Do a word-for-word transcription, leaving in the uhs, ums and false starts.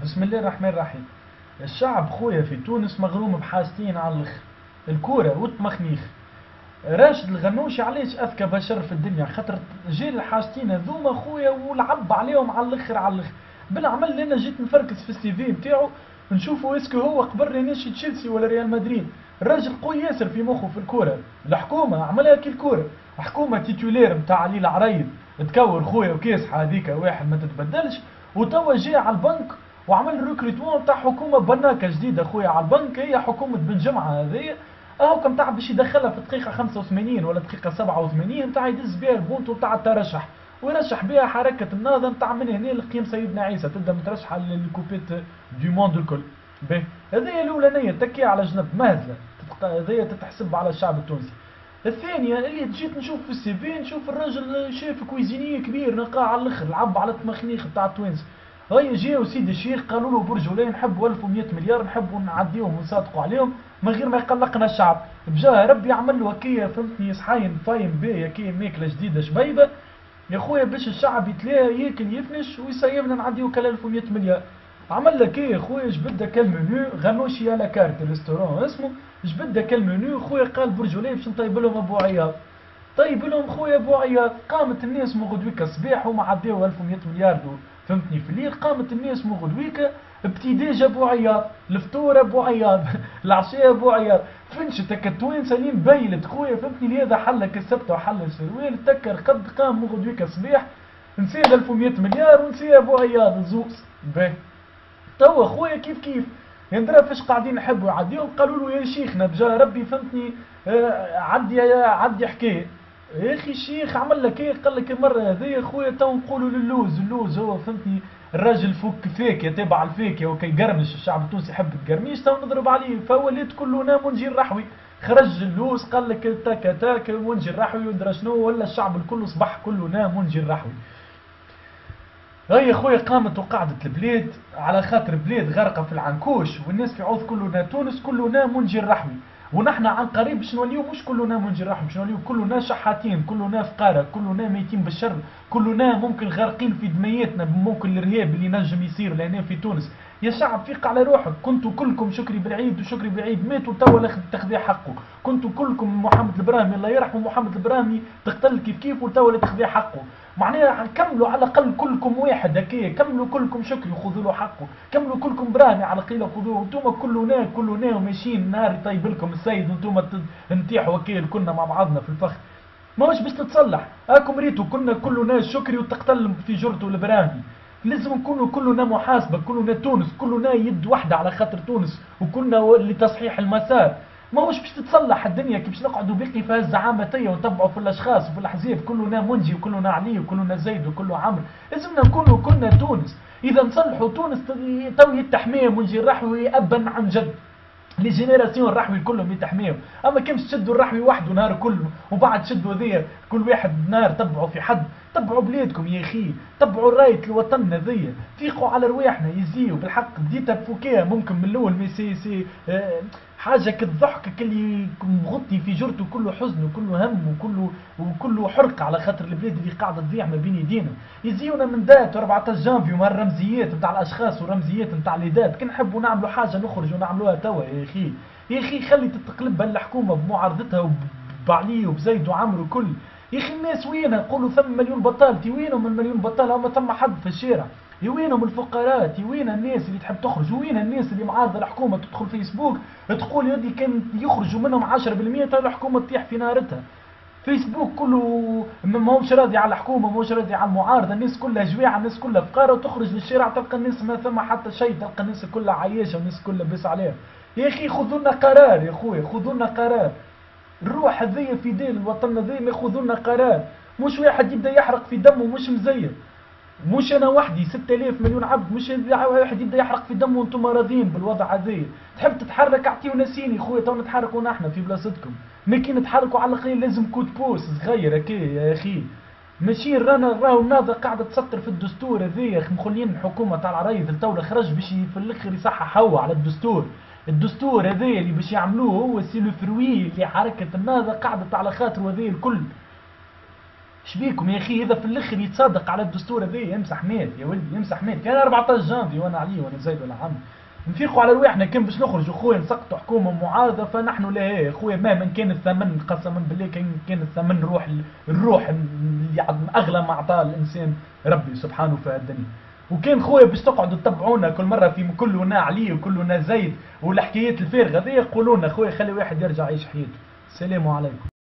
بسم الله الرحمن الرحيم. الشعب خويا في تونس مغروم بحاجتين على الاخر، الكورة والتمخنيخ. راشد الغنوشي علاش اذكى بشر في الدنيا؟ خاطر جي الحاجتين هذوما خويا ولعب عليهم على الاخر على الاخر. بالعمل انا جيت نفركس في السي في نتاعو نشوفوا اسكو هو قبل رينيش تشيلسي ولا ريال مدريد. الراجل قوي ياسر في مخه في الكورة، الحكومة عملها كي الكورة، حكومة تيتولير نتاع علي العرايد تكور خويا وكاسحة هذيك واحد ما تتبدلش، وتوا جاي على البنك وعمل ريكروتمون تاع حكومه بناكه جديده خويا على البنك، هي حكومه بن جمعه هذه. اهو كم تاع باش يدخلها في الدقيقه خمسة وثمانين ولا دقيقه سبعة وثمانين تاع يدز بها البونتو تاع الترشح، ويرشح بها حركه النهضه تاع من هنا لقيام سيدنا عيسى تبدا مترشحه للكوبيت دو موند الكل. باهي هذه الاولانيه تكي على جنب مهزله، هذه تتحسب على الشعب التونسي. الثانيه اللي جيت نشوف في السي في نشوف الراجل شيف كويزيني كبير نقاع على الاخر، لعب على التمخنيخ تاع التوانسه. هيا جاو سيدي الشيخ قالوا له برج ولا نحبوا ألف ومئة مليار نحبوا نعديهم ونصادقوا عليهم من غير ما يقلقنا الشعب، بجاه ربي يعمل له هكايا فهمتني صحاين فايم بيه هكايا ماكله جديده شبيبه يا خويا باش الشعب يتلاقى ياكل يفنش ويسيبنا نعديو كل ألف ومئة مليار. عمل لك ايه يا خويا؟ جبد لك المنيو غنوشي على كارت الريستورون اسمه، جبد لك المنيو خويا قال برج ولا باش نطيب لهم ابو عياض. طيب لهم خويا ابو عياض، قامت الناس من غدويكا الصباح وما عداو ألف ومئة مليار دول فهمتني في الليل، قامت الناس من غدويكا ابتداج ابو عياض، الفطور ابو عياض العشاء ابو عياض، فنشت تك التوانسه لين بيلت خويا فهمتني هذا حلك السبت وحل السروال تكر قد قام من غدويكا الصباح نسيت ألف ومئة مليار ونسي ابو عياض الزوز. باهي توا خويا كيف كيف يندرى فاش قاعدين نحبوا يعديهم، قالوا له يا شيخنا بجا ربي فهمتني آه عدي عدي حكايه. يا اخي الشيخ عمل لك ايه؟ قال لك المره هذه خويا تو نقولوا للوز، اللوز هو فهمتني الراجل فك فيك تابع الفيك وكي يقرمش، الشعب التونسي يحب القرميش تو نضرب عليه، فوليت كله نام ونجي الرحوي خرج اللوز قال لك تاكا تاكا ونجي الرحوي ودرا شنو، ولا الشعب الكل صبح كله نام ونجي الرحوي. هي خويا قامت وقعدت البلاد على خاطر بلاد غارقه في العنكوش والناس في عوض كلنا تونس كلنا منجي الرحوي، ونحن عن قريب باش نوليو مش كلنا منجي الرحوي، باش نوليو كلنا شحاتين، كلنا فقاره، كلنا ميتين بالشر، كلنا ممكن غارقين في دمياتنا، ممكن الارهاب اللي نجم يصير لهنا في تونس. يا شعب فيق على روحك، كنتوا كلكم شكري بالعيد وشكري بالعيد ماتوا توا تاخذ حقه، كنتوا كلكم محمد البراهمي الله يرحمه محمد البراهمي تقتل كيف كيف وتوا تاخذ حقه، معناها كملوا على الاقل كلكم واحد هكايا، كملوا كلكم شكري وخذوا له حقه، كملوا كلكم براهمي على قيله خذوه، وانتم كلنا كلنا وماشيين نهار يطيب لكم السيد وانتم نتيحوا هكايا كنا مع بعضنا في الفخر. ماهوش باش تتصلح، هاكم ريتوا كنا كلنا شكري وتقتل في جرته البراهمي، لازم نكونوا كلنا محاسبه، كلنا تونس، كلنا يد واحده على خاطر تونس، وكلنا لتصحيح المسار. ماهوش باش تتصلح الدنيا كي باش نقعدوا بقي فيها الزعامتيه ونتبعوا في الاشخاص وفي الاحزاب كلنا منجي وكلنا علي وكلنا زيد وكله عمرو، لازمنا نكونوا كلنا تونس. اذا نصلحوا تونس تو يتحميه منجي الرحوي ابا عن جد، لي جينيراسيون الرحوي كلهم يتحميهم، اما كيف تشدوا الرحوي وحده نهار كله وبعد شدوا ذي كل واحد نهار تبعوا في حد، تبعوا بلادكم يا اخي، تبعوا رايه الوطن ذي، فيقوا على رواحنا يزيوا بالحق. بديتها بفكاهه ممكن من الاول مي سي سي آه حاجه كالضحك اللي مغطي في جرته كله حزن وكله هم وكله وكله حرق على خاطر البلاد اللي قاعده تضيع ما بين يدينا. يزيونا من دات أربعة عشر جانفي ومع الرمزيات نتاع الاشخاص والرمزيات نتاع اليدات، كي نحبوا نعملوا حاجه نخرجوا نعملوها توا يا اخي. يا اخي خلي تتقلب الحكومه بمعارضتها وبعلي وبزيد وعمرو وكل. يا اخي الناس وينها؟ قولوا ثم مليون بطال، تي وينهم المليون بطال؟ هما ثم حد في الشارع؟ وينهم الفقراء؟ وين الناس اللي تحب تخرج؟ وين الناس اللي معارضه الحكومه تدخل فيسبوك تقول يدي كان يخرجوا منهم عشرة بالمئة تاع الحكومه تطيح في نارتها؟ فيسبوك كله ماهوش راضي على الحكومه، ماهوش راضي على المعارضه، الناس كلها جويعه، الناس كلها فقاره، وتخرج للشارع تلقى الناس ما ثم حتى شيء، تلقى الناس كلها عايشه والناس كلها بس عليها. يا اخي خذوا لنا قرار يا خويا، خذوا لنا قرار. الروح هذيا في دين الوطن هذيا ما ياخذوا لنا قرار، مش واحد يبدا يحرق في دمه مش مزين، مش انا وحدي ستة آلاف مليون عبد، مش واحد يبدا يحرق في دمه وانتم راضيين بالوضع هذا. تحب تتحرك اعطيو نسيني خويا تو نتحركوا نحن في بلاصتكم، ما كي نتحركوا على الاقل لازم كود بوس صغير هكا يا اخي، ماشي رانا راهو النهضه قاعده تسطر في الدستور هذايا مخلين الحكومه تاع العرايض الدوله خرج باش في الاخر يصحح هو على الدستور. الدستور هذايا اللي باش يعملوه هو سي لو فروي اللي حركه النهضه قعدت على خاطر هذايا الكل. شبيكم يا اخي؟ اذا في الاخر يتصادق على الدستور هذا يمسح مات يا ولدي، يمسح مات. كان أربعطاش جانفي وانا عليه وانا زايد ولا عم نفيقوا على رواحنا. كان باش نخرجوا خويا نسقطوا حكومه معارضه، فنحن لا يا خويا مهما كان الثمن، قسما بالله كان كان الثمن روح الروح اللي اغلى ما اعطاه الانسان ربي سبحانه في الدنيا. وكان خويا باش تقعدوا تتبعونا كل مره في كلنا علي وكلنا زايد والحكايات الفارغه هذه، يقولوا لنا خويا خلي واحد يرجع يعيش حياته. السلام عليكم.